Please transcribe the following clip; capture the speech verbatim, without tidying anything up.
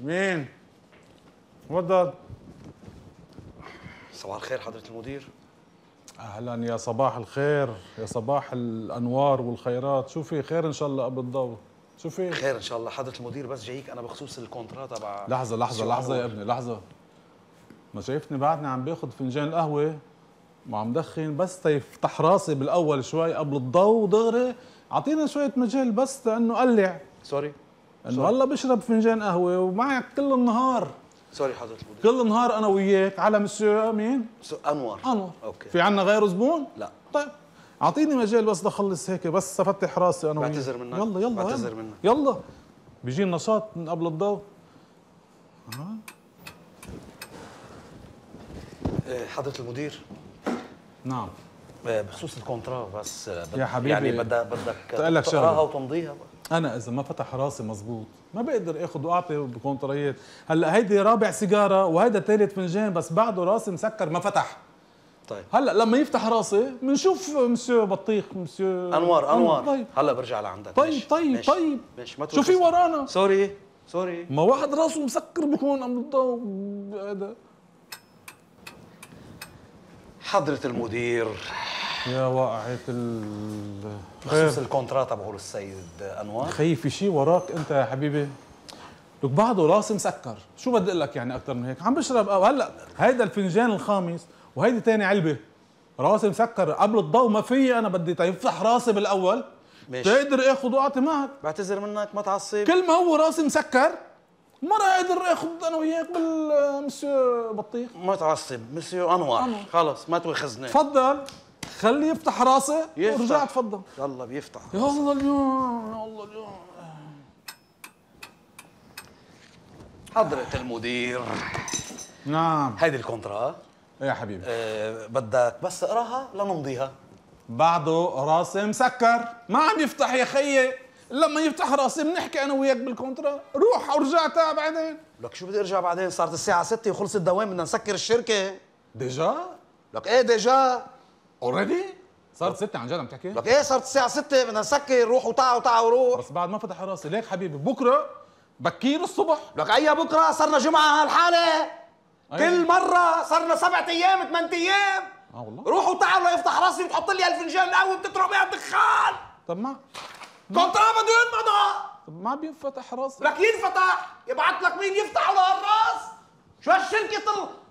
مين؟ تفضل. صباح الخير حضرة المدير. اهلا يا صباح الخير، يا صباح الانوار والخيرات، شو في خير ان شاء الله قبل الضوء؟ شو في؟ خير ان شاء الله حضرة المدير، بس جايك انا بخصوص الكونترا تبع. لحظة لحظة لحظة يا ابني لحظة. ما شايفني بعدني عم باخذ فنجان القهوة وعم دخن بس تيفتح راسي بالاول شوي قبل الضوء دغري، اعطينا شوية مجال بس لانه قلع. سوري. انه هلا بشرب فنجان قهوة ومعك كل النهار. سوري حضرة المدير. كل النهار انا وياك على مسيو مين؟ انور. انور. اوكي. في عنا غيره زبون؟ لا. طيب اعطيني مجال بس اخلص هيك بس افتح راسي انا وياك. بعتذر منك. يلا يلا بعتذر منك. يلا بيجي النشاط من قبل الضوء. ها؟ حضرة المدير. نعم. بخصوص الكونترا بس يا حبيبي يعني بدك بدك تقلك تقراها وتمضيها. انا اذا ما فتح راسي مزبوط ما بقدر اخذ واعطي بكونتريات. هلا هيدي رابع سيجاره وهيدا ثالث فنجان بس بعده راسي مسكر ما فتح. طيب هلا لما يفتح راسي بنشوف مسيو بطيخ مسيو انوار انوار. طيب هلا برجع لعندك. طيب ماشي. طيب ماشي. طيب ماشي. ما شو في ورانا؟ سوري سوري. ما واحد راسه مسكر بكون قبل الضوء. هذا حضرة المدير يا واقعة ال بخصوص الكونترا تبعه للسيد انوار. خيي في شيء وراك انت يا حبيبي؟ لك بعده راسي مسكر، شو بدي اقول لك يعني اكثر من هيك؟ عم بشرب او هلا هيدا الفنجان الخامس وهيدي ثاني علبه، راسي مسكر قبل الضوء ما في انا بدي تفتح راسي بالاول. ماشي. تقدر اخذ واعطي معك. بعتذر منك ما تعصب. كل ما هو راسي مسكر ما راح اقدر اخذ انا وياك بالمسيو بطيخ. ما تعصب مسيو انور. أنور. خلص ما تواخذني. تفضل خليه يفتح راسي يفتح. ورجع تفضل. يلا بيفتح. يا الله اليوم يا الله اليوم. حضرة المدير. نعم. هيدي الكونترا. ايه يا حبيبي. أه بدك بس اقراها لنمضيها. بعده راسي مسكر ما عم يفتح يا خيي. لما يفتح راسي بنحكي انا وياك بالكونترا. روح ورجع تعال بعدين. لك شو بدي ارجع بعدين؟ صارت الساعة ستة وخلص الدوام بدنا نسكر الشركة. ديجا؟ لك ايه ديجا؟ اوريدي؟ صارت ستة عن جد عم تحكي؟ لك ايه صارت الساعة ستة بدنا نسكر. روح وتعا وتعا وروح. بس بعد ما فتح راسي ليك حبيبي بكره بكير الصبح. لك اي بكره؟ صرنا جمعة هالحالة. أيه. كل مرة صرنا سبعة ايام ثمان ايام. اه والله. روح وتعا ليفتح راسي وتحط لي هالفنجان القهوة بتطرق بيها الدخان. طب ما كونترا بده ينمضى. طب ما بينفتح راسي. لك ينفتح. يبعث لك مين يفتح له هالراس. شو هالشركة